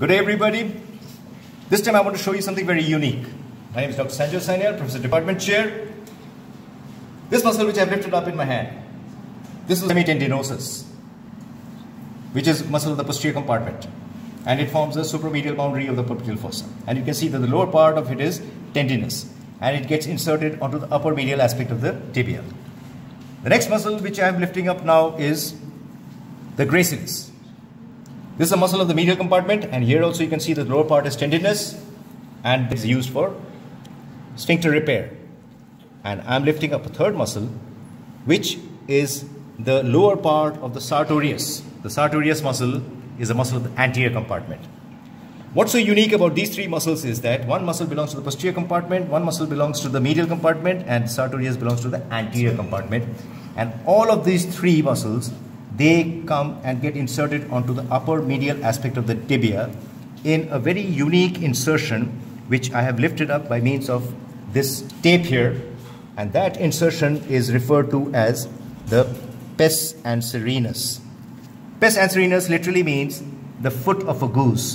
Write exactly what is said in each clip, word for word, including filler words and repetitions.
Good day, everybody. This time I want to show you something very unique. My name is Doctor Sanjoy Sanyal, Professor Department Chair. This muscle which I have lifted up in my hand, this is semitendinosus, which is muscle of the posterior compartment, and it forms the supramedial boundary of the popliteal fossa. And you can see that the lower part of it is tendinous, and it gets inserted onto the upper medial aspect of the tibia. The next muscle which I am lifting up now is the gracilis. This is a muscle of the medial compartment, and here also you can see the lower part is tendinous, and is used for sphincter repair. And I am lifting up a third muscle, which is the lower part of the sartorius. The sartorius muscle is a muscle of the anterior compartment. What's so unique about these three muscles is that one muscle belongs to the posterior compartment, one muscle belongs to the medial compartment, and sartorius belongs to the anterior compartment. And all of these three muscles, they come and get inserted onto the upper medial aspect of the tibia in a very unique insertion, which I have lifted up by means of this tape here. And that insertion is referred to as the Pes Anserinus. Pes Anserinus literally means the foot of a goose.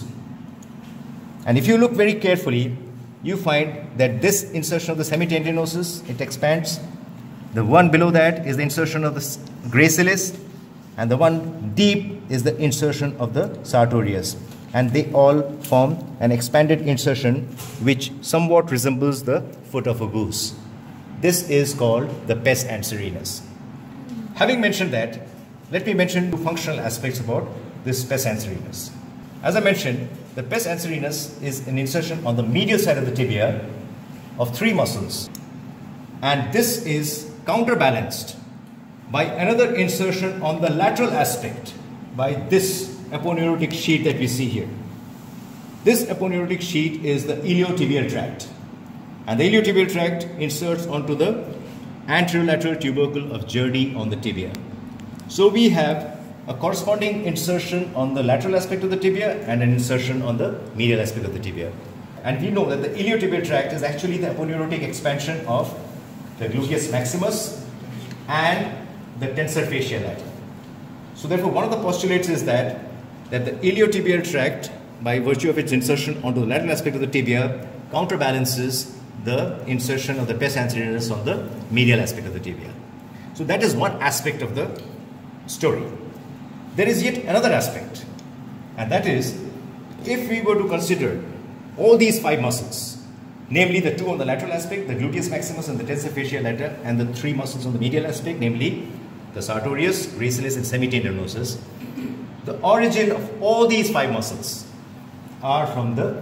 And if you look very carefully, you find that this insertion of the semitendinosus, it expands. The one below that is the insertion of the gracilis, and the one deep is the insertion of the sartorius. And they all form an expanded insertion which somewhat resembles the foot of a goose. This is called the Pes Anserinus. Having mentioned that, let me mention two functional aspects about this Pes Anserinus. As I mentioned, the Pes Anserinus is an insertion on the medial side of the tibia of three muscles, and this is counterbalanced by another insertion on the lateral aspect by this aponeurotic sheet that we see here. This aponeurotic sheet is the iliotibial tract, and the iliotibial tract inserts onto the anterolateral tubercle of Jerde on the tibia. So we have a corresponding insertion on the lateral aspect of the tibia and an insertion on the medial aspect of the tibia. And we know that the iliotibial tract is actually the aponeurotic expansion of the gluteus maximus and the tensor fasciae lata. So therefore one of the postulates is that, that the iliotibial tract, by virtue of its insertion onto the lateral aspect of the tibia, counterbalances the insertion of the Pes Anserinus on the medial aspect of the tibia. So that is one aspect of the story. There is yet another aspect, and that is, if we were to consider all these five muscles, namely the two on the lateral aspect, the gluteus maximus and the tensor fasciae lata, and the three muscles on the medial aspect, namely the sartorius, gracilis, and semitendinosus, the origin of all these five muscles are from the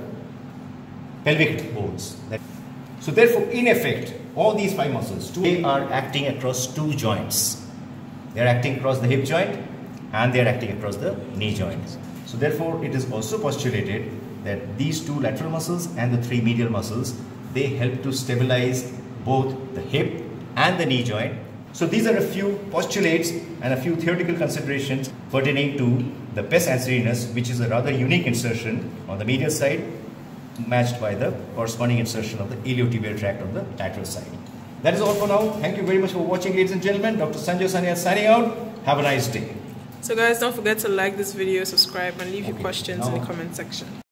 pelvic bones. So therefore, in effect, all these five muscles, they are acting across two joints. They are acting across the hip joint, and they are acting across the knee joints. So therefore, it is also postulated that these two lateral muscles and the three medial muscles, they help to stabilize both the hip and the knee joint. So these are a few postulates and a few theoretical considerations pertaining to the Pes Anserinus, which is a rather unique insertion on the medial side, matched by the corresponding insertion of the iliotibial tract on the lateral side. That is all for now. Thank you very much for watching, ladies and gentlemen. Doctor Sanjoy Sanyal signing out. Have a nice day. So guys, don't forget to like this video, subscribe, and leave okay. your questions now, in the comment section.